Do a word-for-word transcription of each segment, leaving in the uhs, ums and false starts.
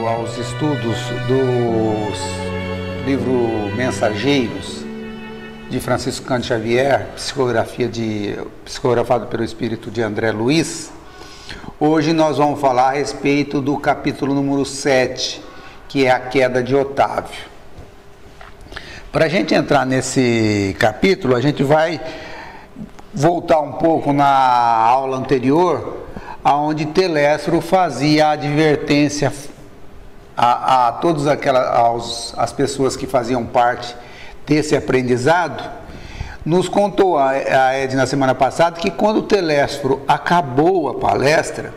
aos estudos do livro Mensageiros, de Francisco Cândido Xavier, psicografia de, psicografado pelo espírito de André Luiz. Hoje nós vamos falar a respeito do capítulo número sete, que é a queda de Otávio. Para a gente entrar nesse capítulo, a gente vai voltar um pouco na aula anterior, onde Telésforo fazia a advertência a, a todas aquelas aos, as pessoas que faziam parte desse aprendizado. Nos contou a, a Ed na semana passada que quando Telésforo acabou a palestra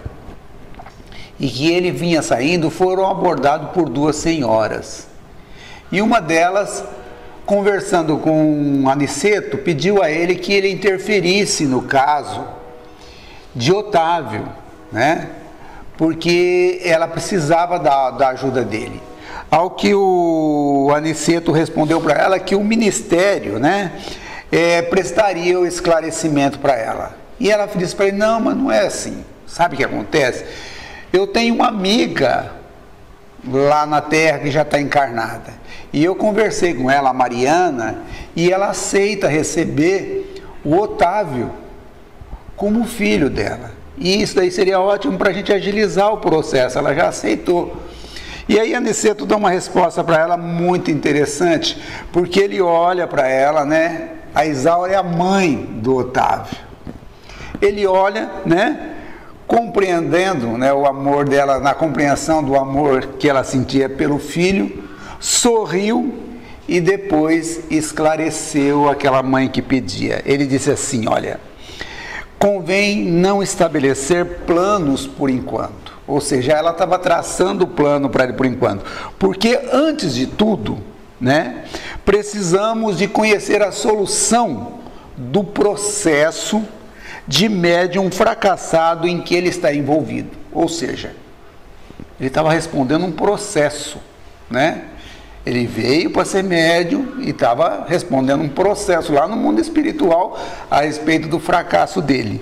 e que ele vinha saindo, foram abordados por duas senhoras, e uma delas, conversando com Aniceto, pediu a ele que ele interferisse no caso de Otávio, né? Porque ela precisava da, da ajuda dele. Ao que o Aniceto respondeu para ela que o ministério, né, é, prestaria o esclarecimento para ela. E ela disse para ele: não, mas não é assim. Sabe o que acontece? Eu tenho uma amiga lá na Terra que já está encarnada, e eu conversei com ela, a Mariana, e ela aceita receber o Otávio como filho dela, e isso daí seria ótimo para a gente agilizar o processo. Ela já aceitou. E aí Aniceto dá uma resposta para ela muito interessante, porque ele olha para ela, né? A Isaura é a mãe do Otávio. Ele olha, né, compreendendo, né, o amor dela, na compreensão do amor que ela sentia pelo filho, sorriu e depois esclareceu aquela mãe que pedia. Ele disse assim: olha, convém não estabelecer planos por enquanto. Ou seja, ela estava traçando o plano para ele por enquanto, porque antes de tudo, né, precisamos de conhecer a solução do processo de médium fracassado em que ele está envolvido. Ou seja, ele estava respondendo um processo, né? Ele veio para ser médium e estava respondendo um processo lá no mundo espiritual a respeito do fracasso dele,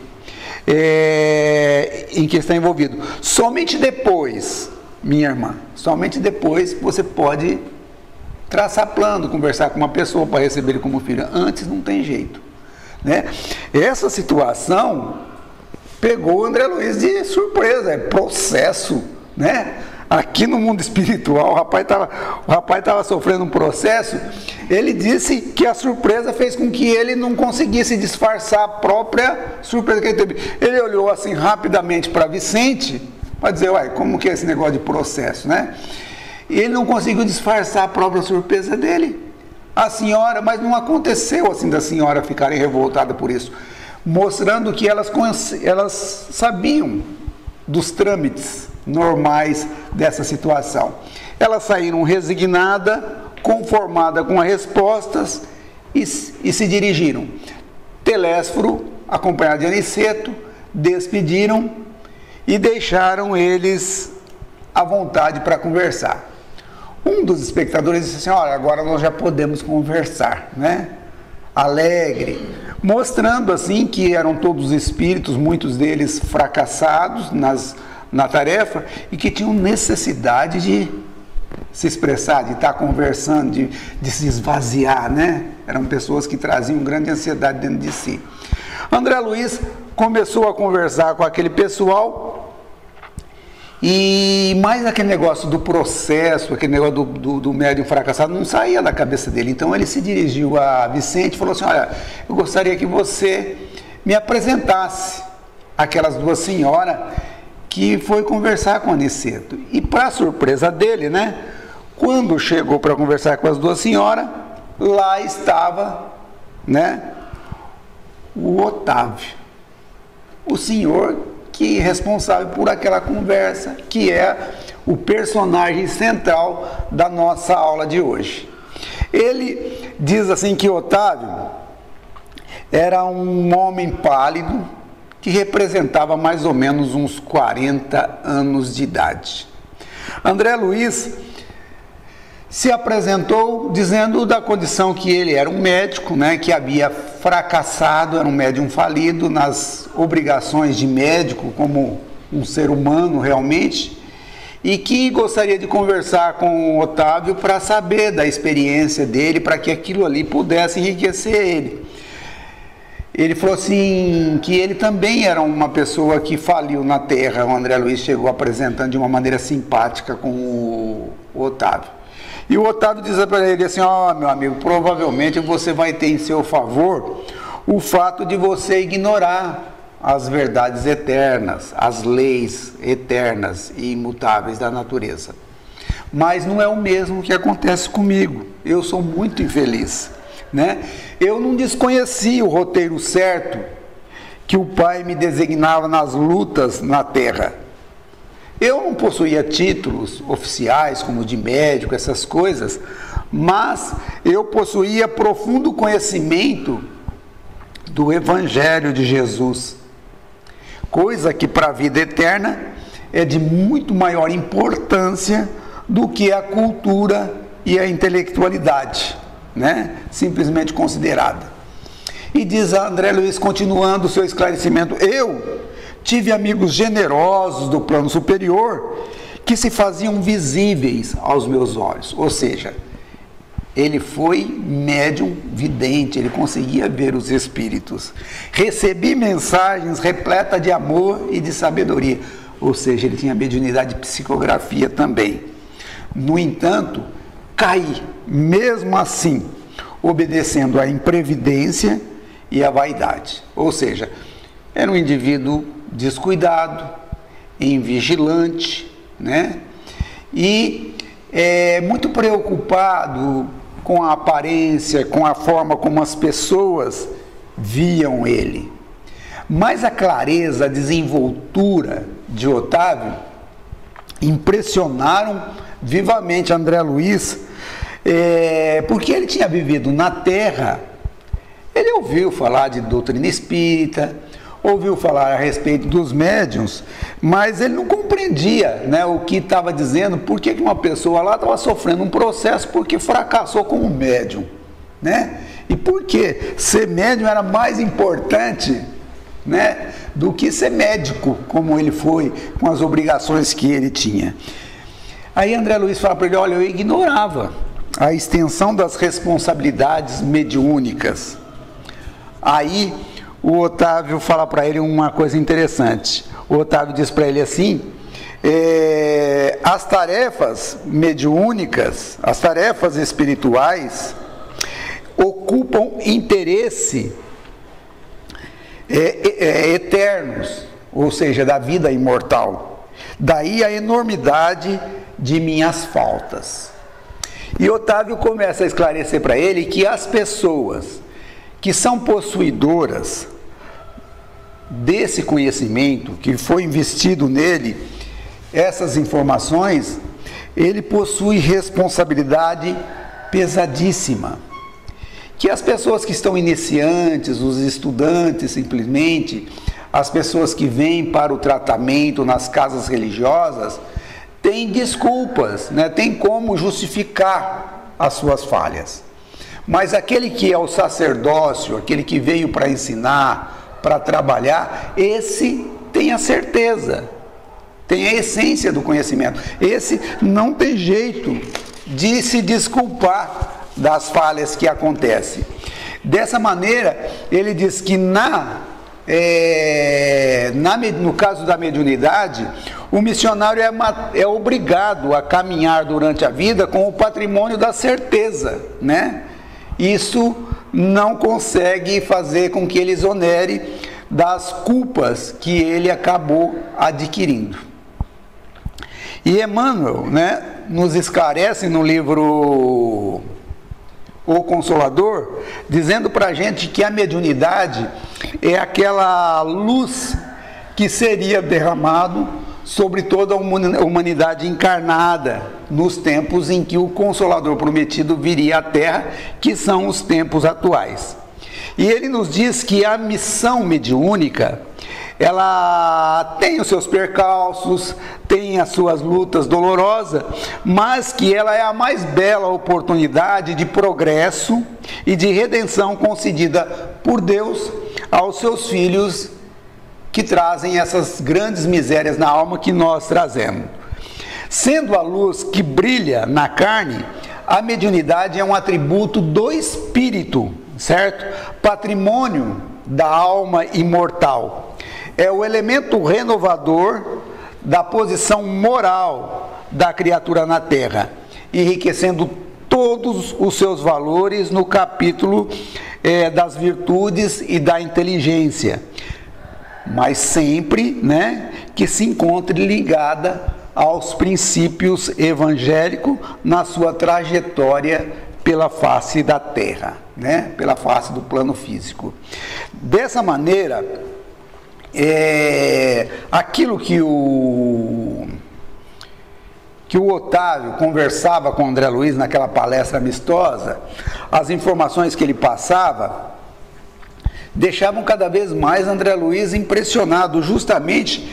é, em que está envolvido. Somente depois, minha irmã, somente depois você pode traçar plano, conversar com uma pessoa para receber ele como filho. Antes não tem jeito, né? Essa situação pegou o André Luiz de surpresa, é processo, né? Aqui no mundo espiritual, o rapaz estava o rapaz estava sofrendo um processo. Ele disse que a surpresa fez com que ele não conseguisse disfarçar a própria surpresa que ele teve. Ele olhou assim rapidamente para Vicente, para dizer: uai, como que é esse negócio de processo, né? E ele não conseguiu disfarçar a própria surpresa dele. A senhora, mas não aconteceu assim da senhora ficarem revoltada por isso, mostrando que elas, elas sabiam dos trâmites normais dessa situação. Elas saíram resignadas, conformadas com as respostas, e, e se dirigiram. Telésforo, acompanhado de Aniceto, despediram e deixaram eles à vontade para conversar. Um dos espectadores disse assim: olha, agora nós já podemos conversar, né? Alegre, mostrando assim que eram todos espíritos, muitos deles fracassados nas, na tarefa, e que tinham necessidade de se expressar, de estar conversando, de, de se esvaziar, né? Eram pessoas que traziam grande ansiedade dentro de si. André Luiz começou a conversar com aquele pessoal, e mais aquele negócio do processo, aquele negócio do, do, do médium fracassado não saía da cabeça dele. Então ele se dirigiu a Vicente e falou assim: olha, eu gostaria que você me apresentasse aquelas duas senhoras que foi conversar com Aniceto. E para surpresa dele, né, quando chegou para conversar com as duas senhoras, lá estava, né, o Otávio, o senhor que é responsável por aquela conversa, que é o personagem central da nossa aula de hoje. Ele diz assim que Otávio era um homem pálido que representava mais ou menos uns quarenta anos de idade. André Luiz se apresentou dizendo da condição que ele era um médico, né, que havia fracassado, era um médium falido nas obrigações de médico como um ser humano realmente, e que gostaria de conversar com o Otávio para saber da experiência dele, para que aquilo ali pudesse enriquecer ele. Ele falou assim, que ele também era uma pessoa que faliu na terra. O André Luiz chegou apresentando de uma maneira simpática com o, o Otávio. E o Otávio diz para ele assim, ó, oh, meu amigo, provavelmente você vai ter em seu favor o fato de você ignorar as verdades eternas, as leis eternas e imutáveis da natureza. Mas não é o mesmo que acontece comigo. Eu sou muito infeliz, né? Eu não desconhecia o roteiro certo que o Pai me designava nas lutas na terra. Eu não possuía títulos oficiais, como de médico, essas coisas, mas eu possuía profundo conhecimento do Evangelho de Jesus, coisa que para a vida eterna é de muito maior importância do que a cultura e a intelectualidade, né? Simplesmente considerada. E diz André Luiz, continuando o seu esclarecimento, eu tive amigos generosos do plano superior que se faziam visíveis aos meus olhos, ou seja, ele foi médium vidente, ele conseguia ver os espíritos. Recebi mensagens repletas de amor e de sabedoria, ou seja, ele tinha mediunidade de psicografia também. No entanto, caí, mesmo assim, obedecendo à imprevidência e à vaidade. Ou seja, era um indivíduo descuidado, invigilante, né? E é, muito preocupado com a aparência, com a forma como as pessoas viam ele. Mas a clareza, a desenvoltura de Otávio impressionaram vivamente André Luiz, é, porque ele tinha vivido na terra, ele ouviu falar de doutrina espírita, ouviu falar a respeito dos médiuns, mas ele não compreendia, né, o que estava dizendo, por que uma pessoa lá estava sofrendo um processo porque fracassou como médium, né? E por que ser médium era mais importante, né, do que ser médico, como ele foi, com as obrigações que ele tinha. Aí André Luiz fala para ele, olha, eu ignorava a extensão das responsabilidades mediúnicas. Aí o Otávio fala para ele uma coisa interessante. O Otávio diz para ele assim, é, as tarefas mediúnicas, as tarefas espirituais, ocupam interesse é, é, eternos, ou seja, da vida imortal. Daí a enormidade de minhas faltas. E Otávio começa a esclarecer para ele que as pessoas que são possuidoras desse conhecimento, que foi investido nele, essas informações, ele possui responsabilidade pesadíssima. Que as pessoas que estão iniciantes, os estudantes simplesmente, as pessoas que vêm para o tratamento nas casas religiosas, têm desculpas, né? Tem como justificar as suas falhas. Mas aquele que é o sacerdócio, aquele que veio para ensinar, para trabalhar, esse tem a certeza, tem a essência do conhecimento. Esse não tem jeito de se desculpar das falhas que acontecem. Dessa maneira, ele diz que na, é, na, no caso da mediunidade, o missionário é, é obrigado a caminhar durante a vida com o patrimônio da certeza, né? Isso não consegue fazer com que ele exonere das culpas que ele acabou adquirindo. E Emmanuel, né, nos esclarece no livro O Consolador, dizendo para a gente que a mediunidade é aquela luz que seria derramado sobre toda a humanidade encarnada nos tempos em que o Consolador prometido viria à Terra, que são os tempos atuais. E ele nos diz que a missão mediúnica, ela tem os seus percalços, tem as suas lutas dolorosas, mas que ela é a mais bela oportunidade de progresso e de redenção concedida por Deus aos seus filhos que trazem essas grandes misérias na alma que nós trazemos. Sendo a luz que brilha na carne, a mediunidade é um atributo do espírito, certo? Patrimônio da alma imortal. É o elemento renovador da posição moral da criatura na Terra, enriquecendo todos os seus valores no capítulo é, das virtudes e da inteligência, mas sempre, né, que se encontre ligada aos princípios evangélicos na sua trajetória pela face da Terra, né, pela face do plano físico. Dessa maneira, é, aquilo que o que o Otávio conversava com o André Luiz naquela palestra amistosa, as informações que ele passava, deixavam cada vez mais André Luiz impressionado, justamente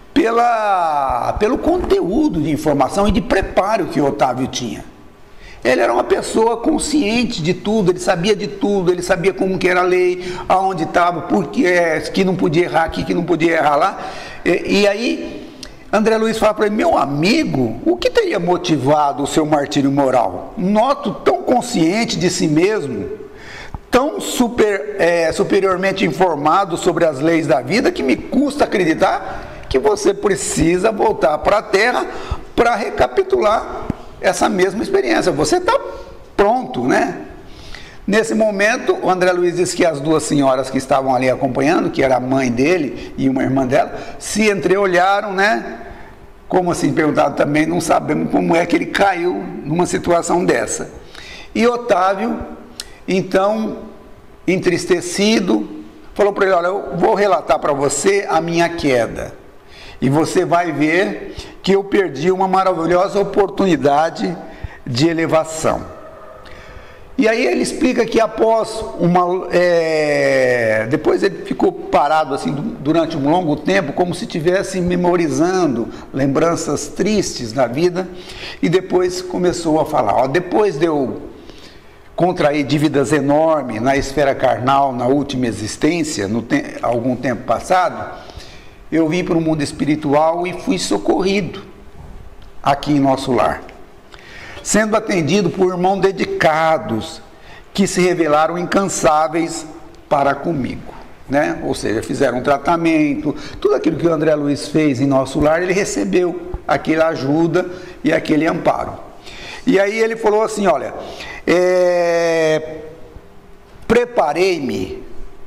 pela, pelo conteúdo de informação e de preparo que o Otávio tinha. Ele era uma pessoa consciente de tudo, ele sabia de tudo, ele sabia como que era a lei, aonde estava, por que, que não podia errar aqui, que não podia errar lá. E, e aí, André Luiz fala para ele: meu amigo, o que teria motivado o seu martírio moral? Noto tão consciente de si mesmo, tão super, é, superiormente informado sobre as leis da vida, que me custa acreditar que você precisa voltar para a Terra para recapitular essa mesma experiência. Você está pronto, né? Nesse momento, o André Luiz disse que as duas senhoras que estavam ali acompanhando, que era a mãe dele e uma irmã dela, se entreolharam, né? Como assim, perguntado também, não sabemos como é que ele caiu numa situação dessa. E Otávio, então, entristecido, falou para ele: olha, eu vou relatar para você a minha queda, e você vai ver que eu perdi uma maravilhosa oportunidade de elevação. E aí ele explica que após uma... É, depois ele ficou parado assim durante um longo tempo, como se estivesse memorizando lembranças tristes na vida, e depois começou a falar: ó, depois de eu contrair dívidas enormes na esfera carnal, na última existência, no te- algum tempo passado, eu vim para o mundo espiritual e fui socorrido aqui em nosso lar, sendo atendido por irmãos dedicados que se revelaram incansáveis para comigo, né? Ou seja, fizeram um tratamento, tudo aquilo que o André Luiz fez em nosso lar, ele recebeu aquela ajuda e aquele amparo. E aí ele falou assim: olha, é, preparei-me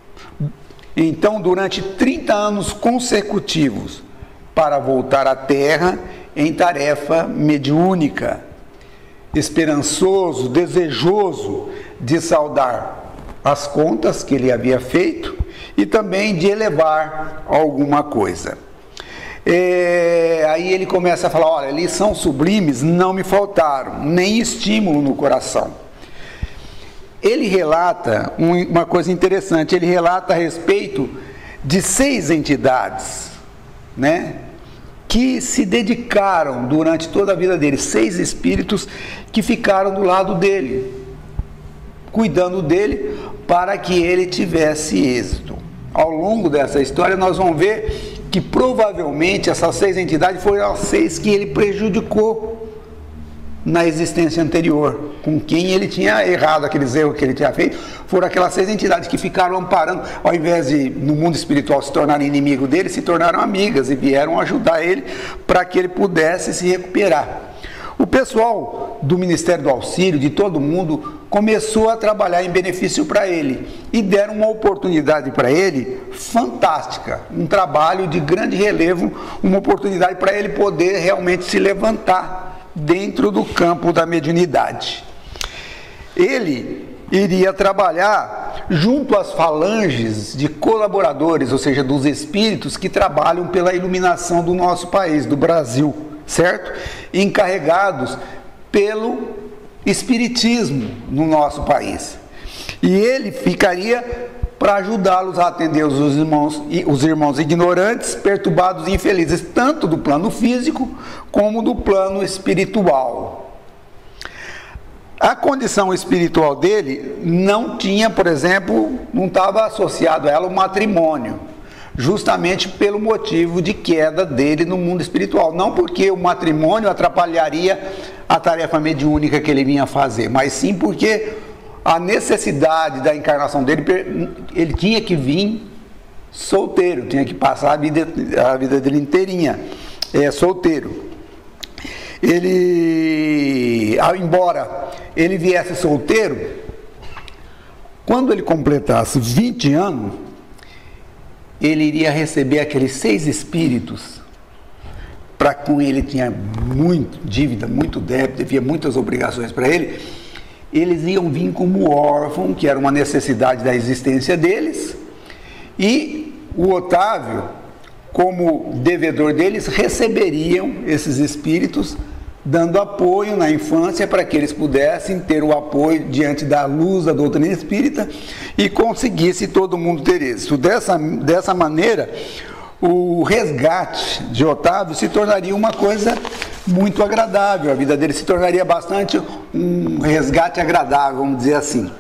então durante trinta anos consecutivos para voltar à Terra em tarefa mediúnica, esperançoso, desejoso de saldar as contas que ele havia feito e também de elevar alguma coisa. É, aí ele começa a falar: olha, lições sublimes não me faltaram, nem estímulo no coração. Ele relata uma coisa interessante, ele relata a respeito de seis entidades, né, que se dedicaram durante toda a vida dele, seis espíritos que ficaram do lado dele, cuidando dele para que ele tivesse êxito. Ao longo dessa história nós vamos ver que provavelmente essas seis entidades foram as seis que ele prejudicou na existência anterior, com quem ele tinha errado, aqueles erros que ele tinha feito, foram aquelas seis entidades que ficaram amparando, ao invés de no mundo espiritual se tornarem inimigo dele, se tornaram amigas e vieram ajudar ele para que ele pudesse se recuperar. O pessoal do Ministério do Auxílio, de todo mundo, começou a trabalhar em benefício para ele e deram uma oportunidade para ele fantástica, um trabalho de grande relevo, uma oportunidade para ele poder realmente se levantar dentro do campo da mediunidade. Ele iria trabalhar junto às falanges de colaboradores, ou seja, dos espíritos que trabalham pela iluminação do nosso país, do Brasil, certo? Encarregados pelo espiritismo no nosso país. E ele ficaria para ajudá-los a atender os irmãos, os irmãos ignorantes, perturbados e infelizes, tanto do plano físico como do plano espiritual. A condição espiritual dele não tinha, por exemplo, não estava associado a ela o matrimônio, justamente pelo motivo de queda dele no mundo espiritual. Não porque o matrimônio atrapalharia a tarefa mediúnica que ele vinha fazer, mas sim porque a necessidade da encarnação dele, ele tinha que vir solteiro, tinha que passar a vida, a vida dele inteirinha, é, solteiro. Ele, embora ele viesse solteiro, quando ele completasse vinte anos, ele iria receber aqueles seis espíritos, para com ele tinha muito dívida, muito débito, havia muitas obrigações para ele. Eles iam vir como órfão, que era uma necessidade da existência deles, e o Otávio, como devedor deles, receberiam esses espíritos, dando apoio na infância para que eles pudessem ter o apoio diante da luz da doutrina espírita e conseguisse todo mundo ter êxito. Dessa, dessa maneira, o resgate de Otávio se tornaria uma coisa muito agradável, a vida dele se tornaria bastante um resgate agradável, vamos dizer assim.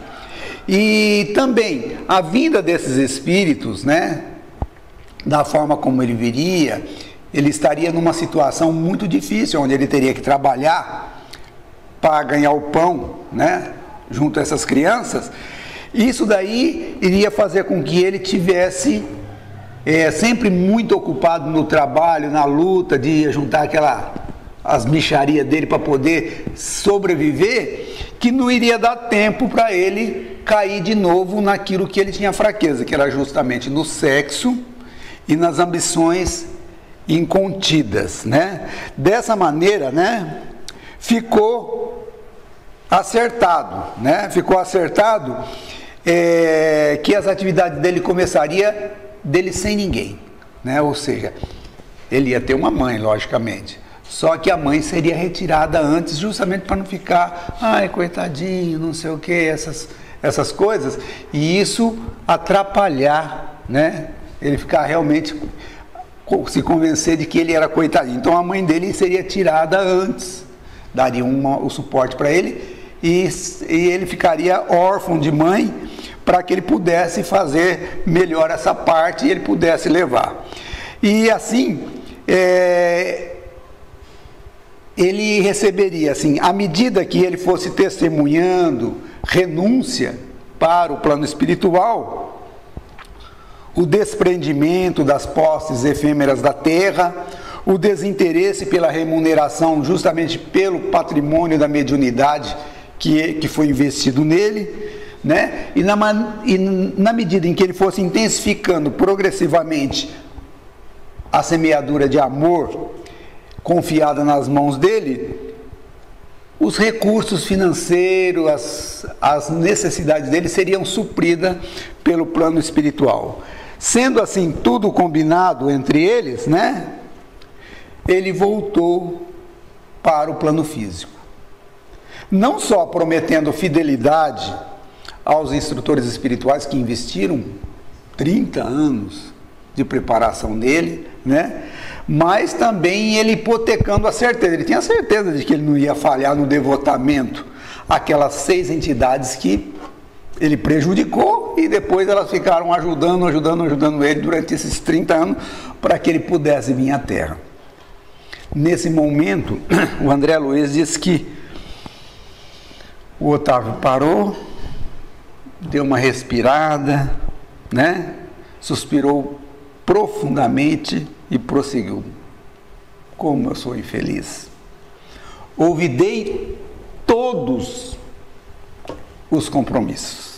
E também a vinda desses espíritos, né, da forma como ele viria, ele estaria numa situação muito difícil, onde ele teria que trabalhar para ganhar o pão, né, junto a essas crianças. Isso daí iria fazer com que ele tivesse é, sempre muito ocupado no trabalho, na luta de juntar aquela, as mixarias dele para poder sobreviver, que não iria dar tempo para ele cair de novo naquilo que ele tinha fraqueza, que era justamente no sexo e nas ambições incontidas, né? Dessa maneira, né, ficou acertado, né? Ficou acertado é, que as atividades dele começaria dele sem ninguém, né? Ou seja, ele ia ter uma mãe, logicamente. Só que a mãe seria retirada antes, justamente para não ficar, ai, coitadinho, não sei o que, essas, essas coisas, e isso atrapalhar, né? Ele ficar realmente, se convencer de que ele era coitadinho. Então a mãe dele seria tirada antes, daria uma, o suporte para ele, e, e ele ficaria órfão de mãe, para que ele pudesse fazer melhor essa parte e ele pudesse levar. E assim, é, ele receberia, assim, à medida que ele fosse testemunhando renúncia para o plano espiritual, o desprendimento das posses efêmeras da terra, o desinteresse pela remuneração justamente pelo patrimônio da mediunidade que, que foi investido nele, né? E, na, e na medida em que ele fosse intensificando progressivamente a semeadura de amor confiada nas mãos dele, os recursos financeiros, as, as necessidades dele seriam supridas pelo plano espiritual. Sendo assim tudo combinado entre eles, né, ele voltou para o plano físico. Não só prometendo fidelidade aos instrutores espirituais que investiram trinta anos de preparação nele, né, mas também ele hipotecando a certeza. Ele tinha certeza de que ele não ia falhar no devotamento àquelas seis entidades que ele prejudicou, e depois elas ficaram ajudando, ajudando, ajudando ele durante esses trinta anos para que ele pudesse vir à Terra. Nesse momento, o André Luiz diz que o Otávio parou, deu uma respirada, né? Suspirou profundamente e prosseguiu. Como eu sou infeliz. Olvidei todos os compromissos.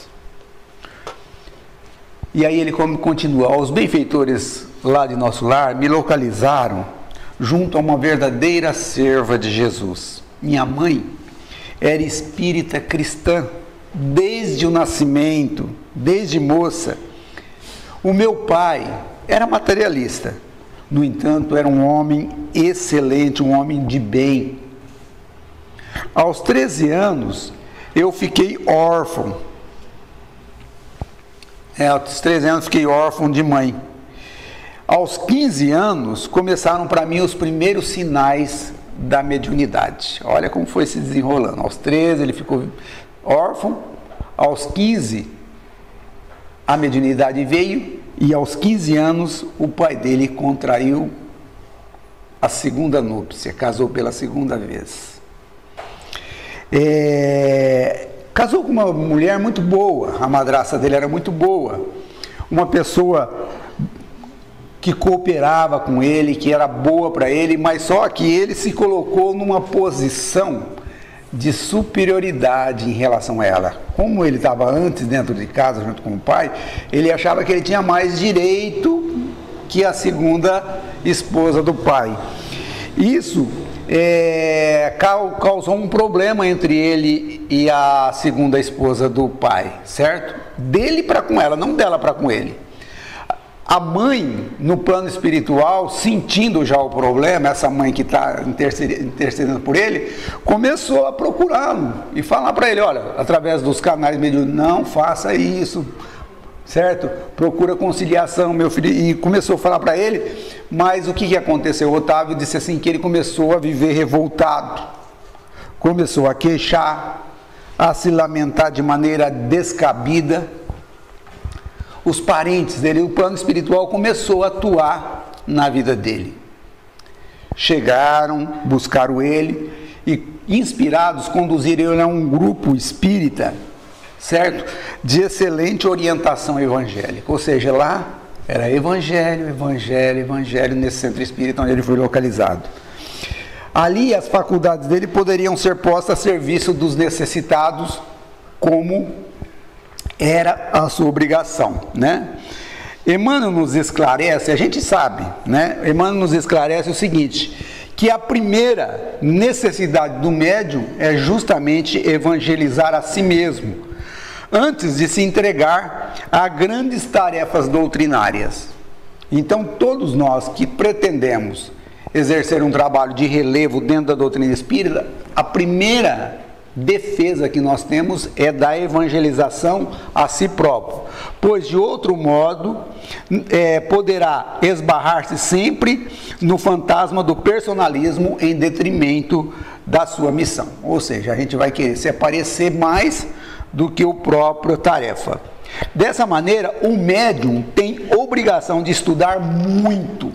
E aí ele continua: os benfeitores lá de nosso lar me localizaram junto a uma verdadeira serva de Jesus. Minha mãe era espírita cristã desde o nascimento, desde moça. O meu pai era materialista, no entanto era um homem excelente, um homem de bem. Aos treze anos eu fiquei órfão. É, aos treze anos fiquei órfão de mãe. Aos quinze anos começaram para mim os primeiros sinais da mediunidade. Olha como foi se desenrolando. Aos treze ele ficou órfão, aos quinze a mediunidade veio, e aos quinze anos o pai dele contraiu a segunda núpcia, casou pela segunda vez. É, casou com uma mulher muito boa, a madrasta dele era muito boa, uma pessoa que cooperava com ele, que era boa para ele, mas só que ele se colocou numa posição de superioridade em relação a ela. Como ele estava antes dentro de casa junto com o pai, ele achava que ele tinha mais direito que a segunda esposa do pai. Isso é, causou um problema entre ele e a segunda esposa do pai, certo? Dele para com ela, não dela para com ele. A mãe, no plano espiritual, sentindo já o problema, essa mãe que está intercedendo por ele, começou a procurá-lo e falar para ele, olha, através dos canais mediúnicos, não faça isso, certo? Procura conciliação, meu filho, e começou a falar para ele, mas o que, que aconteceu? O Otávio disse assim, que ele começou a viver revoltado, começou a queixar, a se lamentar de maneira descabida. Os parentes dele, o plano espiritual começou a atuar na vida dele. Chegaram, buscaram ele e, inspirados, conduziram ele a um grupo espírita, certo? De excelente orientação evangélica. Ou seja, lá era evangelho, evangelho, evangelho, nesse centro espírita onde ele foi localizado. Ali as faculdades dele poderiam ser postas a serviço dos necessitados, como era a sua obrigação, né? Emmanuel nos esclarece, a gente sabe, né? Emmanuel nos esclarece o seguinte, que a primeira necessidade do médium é justamente evangelizar a si mesmo, antes de se entregar a grandes tarefas doutrinárias. Então, todos nós que pretendemos exercer um trabalho de relevo dentro da doutrina espírita, a primeira defesa que nós temos é da evangelização a si próprio, pois de outro modo é, poderá esbarrar-se sempre no fantasma do personalismo em detrimento da sua missão, ou seja, a gente vai querer se aparecer mais do que o próprio tarefa. Dessa maneira, o médium tem obrigação de estudar muito,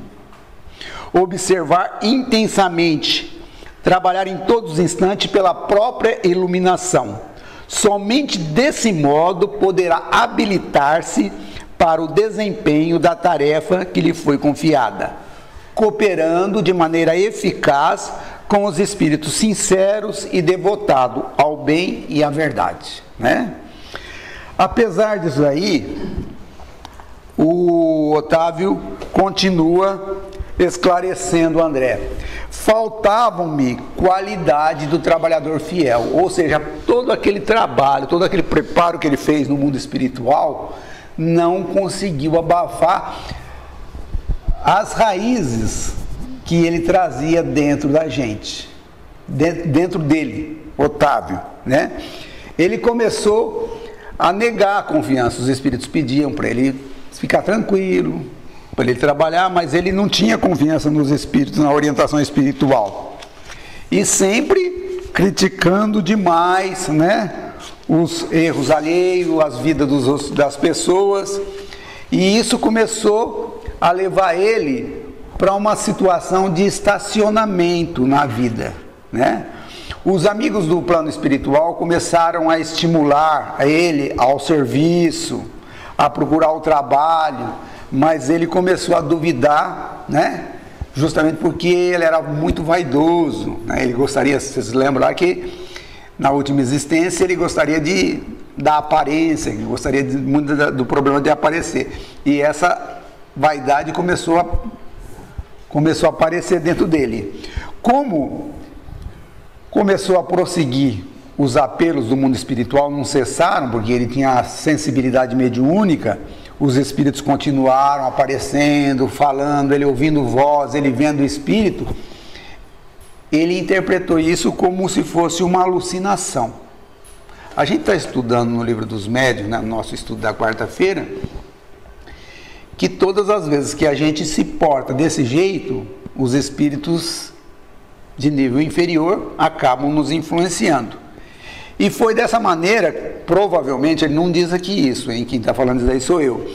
observar intensamente, trabalhar em todos os instantes pela própria iluminação. Somente desse modo poderá habilitar-se para o desempenho da tarefa que lhe foi confiada, cooperando de maneira eficaz com os espíritos sinceros e devotados ao bem e à verdade, né? Apesar disso aí, o Otávio continua esclarecendo André. Faltavam-me qualidade do trabalhador fiel, ou seja, todo aquele trabalho, todo aquele preparo que ele fez no mundo espiritual não conseguiu abafar as raízes que ele trazia dentro da gente, dentro dele, Otávio, né? Ele começou a negar a confiança. Os espíritos pediam para ele ficar tranquilo, para ele trabalhar, mas ele não tinha confiança nos espíritos, na orientação espiritual. E sempre criticando demais, né, os erros alheios, as vidas dos, das pessoas. E isso começou a levar ele para uma situação de estacionamento na vida, né? Os amigos do plano espiritual começaram a estimular ele ao serviço, a procurar o trabalho, mas ele começou a duvidar, né? Justamente porque ele era muito vaidoso, né? Ele gostaria, vocês lembram lá que na última existência ele gostaria de da aparência, ele gostaria de, muito do problema de aparecer, e essa vaidade começou a começou a aparecer dentro dele. Como começou a prosseguir, os apelos do mundo espiritual não cessaram, porque ele tinha a sensibilidade mediúnica, os espíritos continuaram aparecendo, falando, ele ouvindo voz, ele vendo o espírito. Ele interpretou isso como se fosse uma alucinação. A gente está estudando no livro dos médiuns, né, no nosso estudo da quarta-feira, que todas as vezes que a gente se porta desse jeito, os espíritos de nível inferior acabam nos influenciando. E foi dessa maneira, provavelmente, ele não diz aqui isso, hein? Quem está falando isso aí sou eu.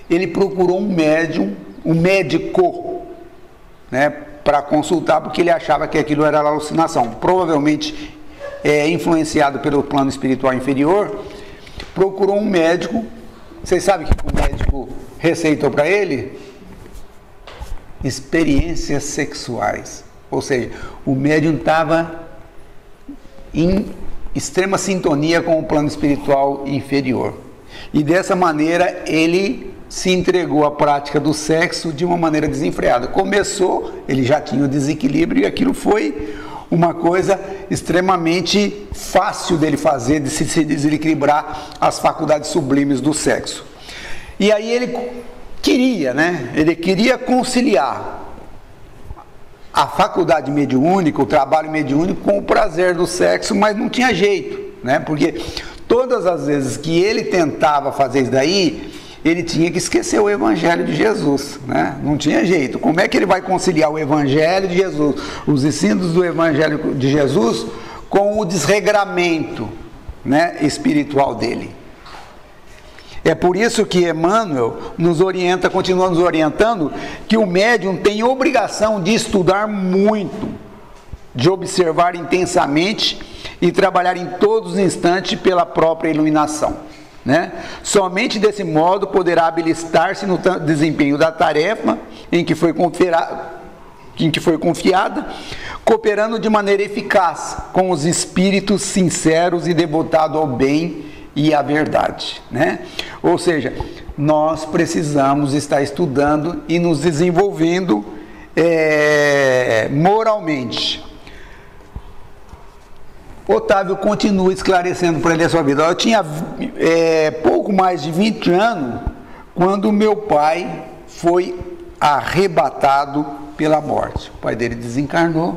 ele procurou um médium, um médico, né, para consultar, porque ele achava que aquilo era alucinação. Provavelmente é, influenciado pelo plano espiritual inferior, procurou um médico. Vocês sabem o que o médico receitou para ele? Experiências sexuais. Ou seja, o médium estava em extrema sintonia com o plano espiritual inferior. E dessa maneira ele se entregou à prática do sexo de uma maneira desenfreada. Começou, ele já tinha o desequilíbrio e aquilo foi uma coisa extremamente fácil dele fazer, de se desequilibrar as faculdades sublimes do sexo. E aí ele queria, né? Ele queria conciliar a faculdade mediúnica, o trabalho mediúnico com o prazer do sexo, mas não tinha jeito, né? Porque todas as vezes que ele tentava fazer isso daí, ele tinha que esquecer o Evangelho de Jesus, né? Não tinha jeito. Como é que ele vai conciliar o Evangelho de Jesus, os ensinos do Evangelho de Jesus, com o desregramento, né, espiritual dele? É por isso que Emmanuel nos orienta, continua nos orientando, que o médium tem obrigação de estudar muito, de observar intensamente e trabalhar em todos os instantes pela própria iluminação, né? Somente desse modo poderá habilitar-se no desempenho da tarefa em que foi confiada, em que foi confiada, cooperando de maneira eficaz com os espíritos sinceros e devotados ao bem e à verdade, né? Ou seja, nós precisamos estar estudando e nos desenvolvendo é, moralmente. Otávio continua esclarecendo para ele a sua vida. Eu tinha é, pouco mais de vinte anos quando meu pai foi arrebatado pela morte. O pai dele desencarnou.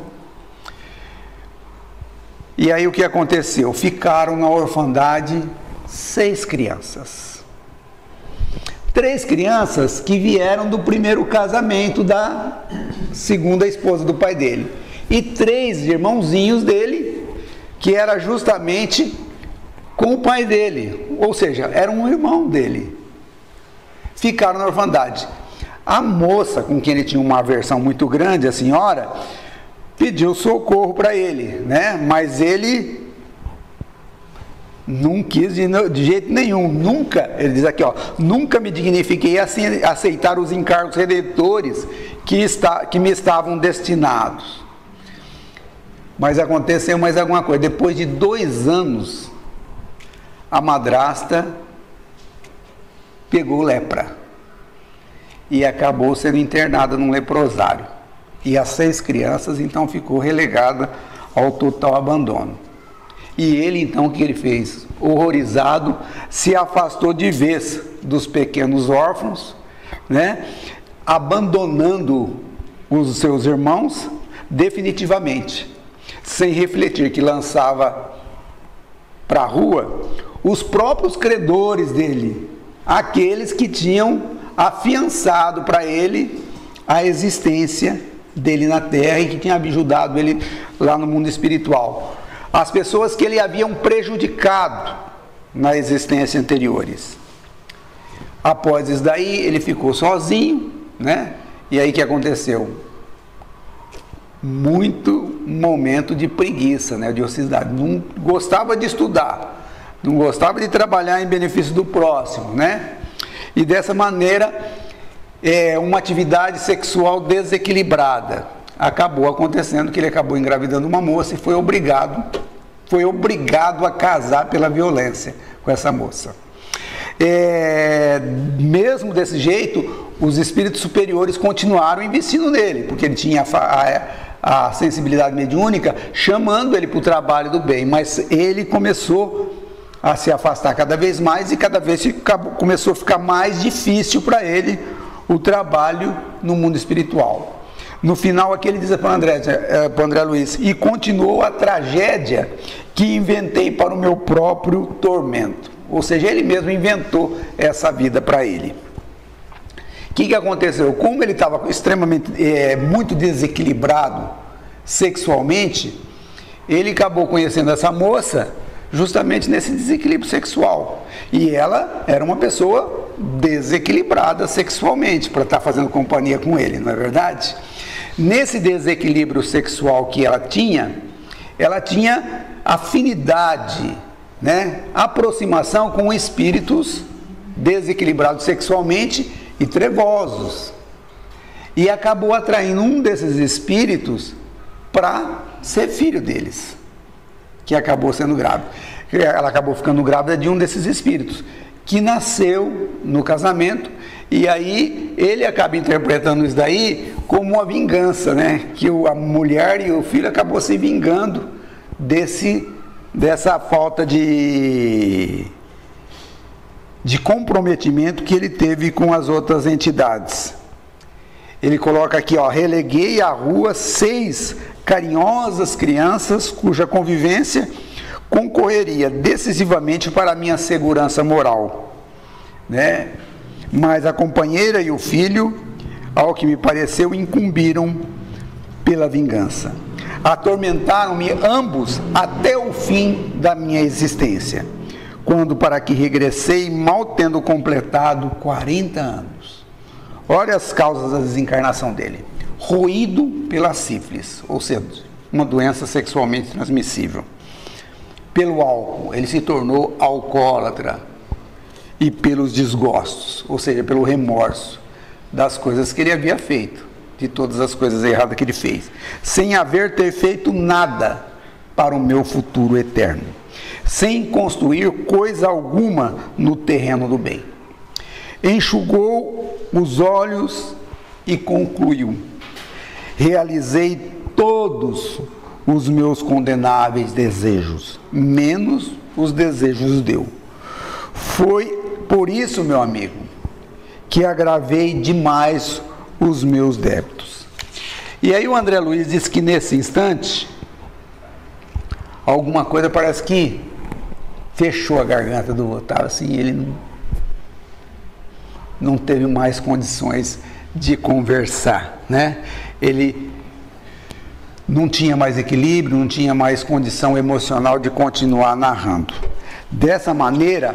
E aí o que aconteceu? Ficaram na orfandade seis crianças. Três crianças que vieram do primeiro casamento da segunda esposa do pai dele. E três irmãozinhos dele, que era justamente com o pai dele. Ou seja, era um irmão dele. Ficaram na orfandade. A moça, com quem ele tinha uma aversão muito grande, a senhora, pediu socorro para ele, né? Mas ele não quis de, de jeito nenhum, nunca, ele diz aqui, ó, nunca me dignifiquei a aceitar os encargos redentores que, está, que me estavam destinados. Mas aconteceu mais alguma coisa. Depois de dois anos, a madrasta pegou lepra e acabou sendo internada num leprosário. E as seis crianças, então, ficou relegada ao total abandono. E ele, então, o que ele fez? Horrorizado, se afastou de vez dos pequenos órfãos, né? Abandonando os seus irmãos definitivamente, sem refletir que lançava para a rua os próprios credores dele, aqueles que tinham afiançado para ele a existência dele na terra e que tinha ajudado ele lá no mundo espiritual. As pessoas que ele haviam prejudicado na existência anteriores. Após isso daí, ele ficou sozinho, né? E aí o que aconteceu? Muito momento de preguiça, né? De ociosidade. Não gostava de estudar, não gostava de trabalhar em benefício do próximo, né? E dessa maneira, é, uma atividade sexual desequilibrada. Acabou acontecendo que ele acabou engravidando uma moça e foi obrigado, foi obrigado a casar pela violência com essa moça. É, mesmo desse jeito, os espíritos superiores continuaram investindo nele, porque ele tinha a, a, a sensibilidade mediúnica, chamando ele para o trabalho do bem, mas ele começou a se afastar cada vez mais e cada vez começou a ficar mais difícil para ele o trabalho no mundo espiritual. No final aqui ele diz para o André, para o André Luiz, e continuou a tragédia que inventei para o meu próprio tormento. Ou seja, ele mesmo inventou essa vida para ele. O que, que aconteceu? Como ele estava extremamente, é, muito desequilibrado sexualmente, ele acabou conhecendo essa moça justamente nesse desequilíbrio sexual. E ela era uma pessoa desequilibrada sexualmente para estar fazendo companhia com ele, não é verdade? Nesse desequilíbrio sexual que ela tinha, ela tinha afinidade, né? Aproximação com espíritos desequilibrados sexualmente e trevosos. E acabou atraindo um desses espíritos para ser filho deles, que acabou sendo grávida. Ela acabou ficando grávida de um desses espíritos, que nasceu no casamento, e aí ele acaba interpretando isso daí como uma vingança, né? Que a mulher e o filho acabou se vingando desse, dessa falta de, de comprometimento que ele teve com as outras entidades. Ele coloca aqui, ó, releguei à rua seis carinhosas crianças cuja convivência concorreria decisivamente para a minha segurança moral, né? Mas a companheira e o filho, ao que me pareceu, incumbiram pela vingança. Atormentaram-me ambos até o fim da minha existência, quando para que regressei, mal tendo completado quarenta anos. Olha as causas da desencarnação dele. Roído pela sífilis, ou seja, uma doença sexualmente transmissível. Pelo álcool, ele se tornou alcoólatra. E pelos desgostos, ou seja, pelo remorso das coisas que ele havia feito, de todas as coisas erradas que ele fez, sem haver ter feito nada para o meu futuro eterno, sem construir coisa alguma no terreno do bem. Enxugou os olhos e concluiu: realizei todos os meus condenáveis desejos, menos os desejos deu. Foi por isso, meu amigo, que agravei demais os meus débitos. E aí o André Luiz diz que nesse instante, alguma coisa parece que fechou a garganta do Otávio, assim, ele não, não teve mais condições de conversar, né? Ele não tinha mais equilíbrio, não tinha mais condição emocional de continuar narrando. Dessa maneira,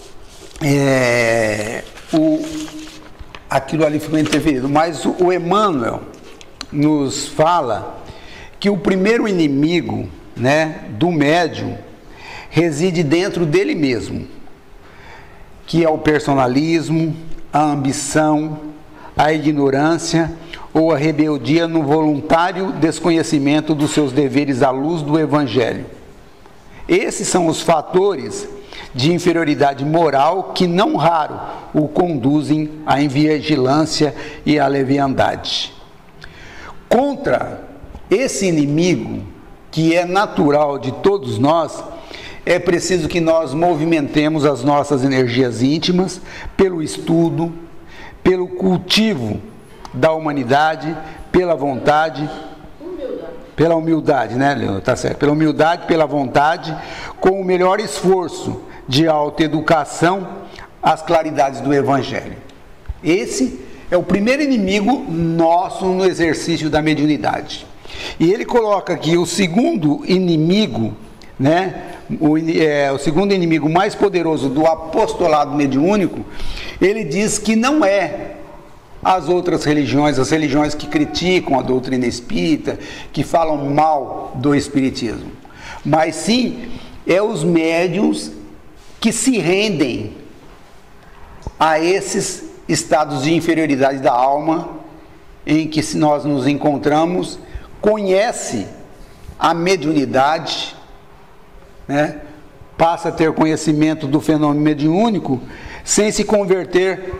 é, o, aquilo ali ficou interferido. Mas o, o Emmanuel nos fala que o primeiro inimigo, né, do médium reside dentro dele mesmo, que é o personalismo, a ambição, a ignorância ou a rebeldia no voluntário desconhecimento dos seus deveres à luz do Evangelho. Esses são os fatores de inferioridade moral que não raro o conduzem à invigilância e à leviandade. Contra esse inimigo, que é natural de todos nós, é preciso que nós movimentemos as nossas energias íntimas pelo estudo, pelo cultivo da humanidade, pela vontade, pela humildade, né, Leandro? Tá certo. Pela humildade, pela vontade, com o melhor esforço de autoeducação às claridades do Evangelho. Esse é o primeiro inimigo nosso no exercício da mediunidade. E ele coloca aqui o segundo inimigo, né, o, é, o segundo inimigo mais poderoso do apostolado mediúnico. Ele diz que não é as outras religiões, as religiões que criticam a doutrina espírita, que falam mal do espiritismo, mas sim é os médiuns que se rendem a esses estados de inferioridade da alma em que nós nos encontramos, conhece a mediunidade, né? Passa a ter conhecimento do fenômeno mediúnico sem se converter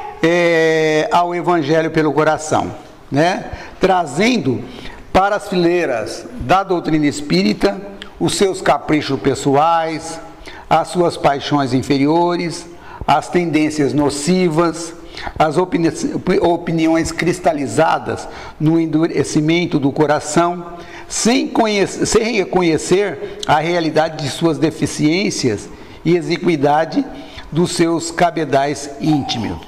é, ao Evangelho pelo coração, né? Trazendo para as fileiras da doutrina espírita os seus caprichos pessoais, as suas paixões inferiores, as tendências nocivas, as opini- opiniões cristalizadas no endurecimento do coração, sem, conhecer, sem reconhecer a realidade de suas deficiências e exiguidade dos seus cabedais íntimos.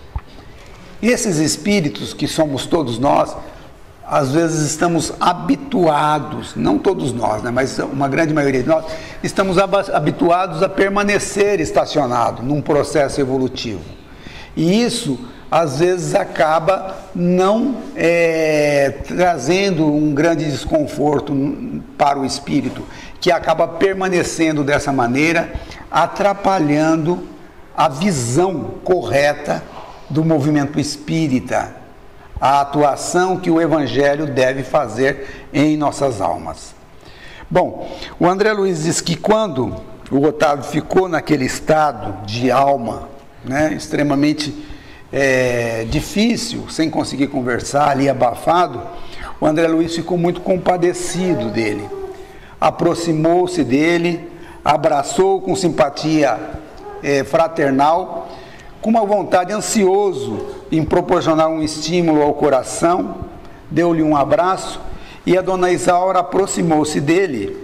E esses espíritos, que somos todos nós, às vezes estamos habituados, não todos nós, né, mas uma grande maioria de nós, estamos habituados a permanecer estacionados num processo evolutivo. E isso, às vezes, acaba não é, trazendo um grande desconforto para o espírito, que acaba permanecendo dessa maneira, atrapalhando a visão correta do movimento espírita, a atuação que o Evangelho deve fazer em nossas almas. Bom, o André Luiz diz que quando o Otávio ficou naquele estado de alma, né, extremamente é, difícil, sem conseguir conversar, ali abafado, o André Luiz ficou muito compadecido dele. Aproximou-se dele, abraçou com simpatia é, fraternal, com uma vontade ansioso em proporcionar um estímulo ao coração, deu-lhe um abraço e a dona Isaura aproximou-se dele,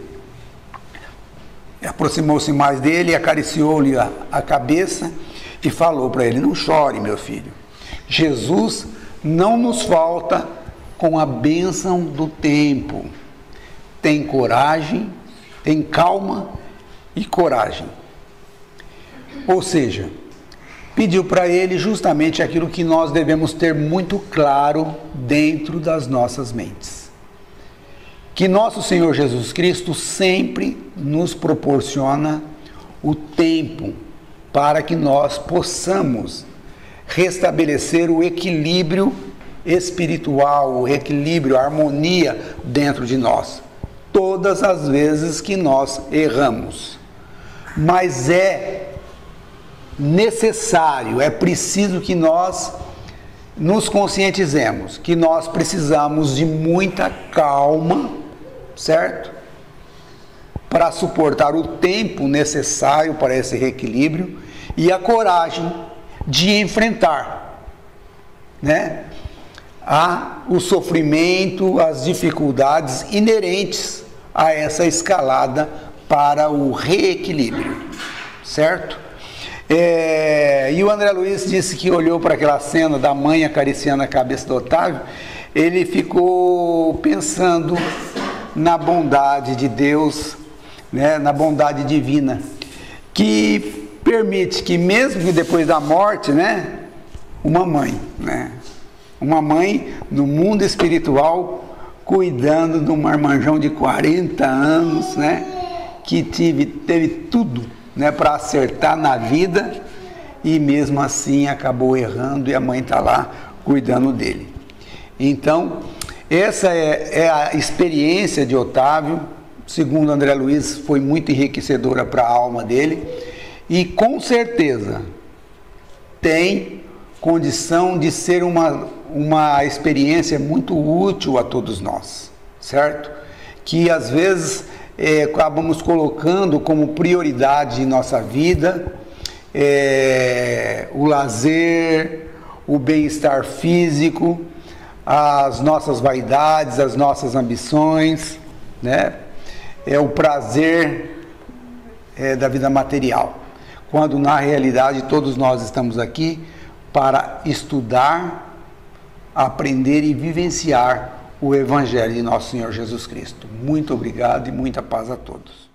aproximou-se mais dele, acariciou-lhe a, a cabeça e falou para ele: não chore, meu filho, Jesus não nos falta com a bênção do tempo. Tem coragem, tem calma e coragem. Ou seja, pediu para ele justamente aquilo que nós devemos ter muito claro dentro das nossas mentes. Que nosso Senhor Jesus Cristo sempre nos proporciona o tempo para que nós possamos restabelecer o equilíbrio espiritual, o equilíbrio, a harmonia dentro de nós, todas as vezes que nós erramos. Mas é necessário, é preciso que nós nos conscientizemos que nós precisamos de muita calma, certo? Para suportar o tempo necessário para esse reequilíbrio e a coragem de enfrentar, né, a, o sofrimento, as dificuldades inerentes a essa escalada para o reequilíbrio, certo? É, e o André Luiz disse que olhou para aquela cena da mãe acariciando a cabeça do Otávio, ele ficou pensando na bondade de Deus, né, na bondade divina, que permite que mesmo que depois da morte, né, uma mãe, né, uma mãe no mundo espiritual, cuidando de um marmanjão de quarenta anos, né, que tive, teve tudo, né, para acertar na vida e mesmo assim acabou errando e a mãe está lá cuidando dele. Então, essa é, é a experiência de Otávio, segundo André Luiz, foi muito enriquecedora para a alma dele e com certeza tem condição de ser uma, uma experiência muito útil a todos nós, certo? Que às vezes é, acabamos colocando como prioridade em nossa vida é, o lazer, o bem-estar físico, as nossas vaidades, as nossas ambições, né? É o prazer é, da vida material, quando na realidade todos nós estamos aqui para estudar, aprender e vivenciar o Evangelho de nosso Senhor Jesus Cristo. Muito obrigado e muita paz a todos.